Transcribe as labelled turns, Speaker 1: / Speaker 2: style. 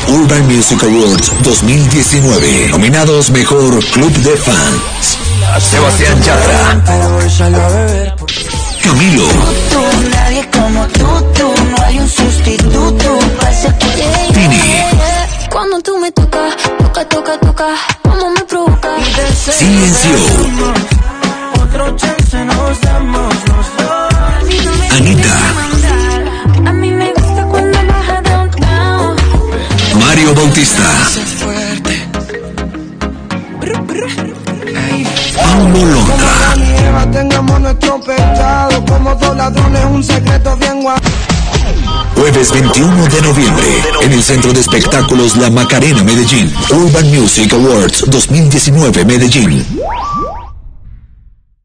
Speaker 1: Urban Music Awards 2019. Nominados Mejor Club de Fans: Sebastián Yatra, Camilo,
Speaker 2: nadie como tú, no hay un sustituto.
Speaker 1: Tini,
Speaker 3: Cuando tú me tocas, toca, como me provoca.
Speaker 1: CNCO, Anita,
Speaker 3: A mí me gusta cuando baja downtown.
Speaker 1: Mario Bautista, Paulo Londra.
Speaker 4: Tengamos nuestro pecado como dos ladrones, un secreto bien guapo.
Speaker 1: Jueves 21 de noviembre, en el Centro de Espectáculos La Macarena, Medellín. Urban Music Awards 2019, Medellín.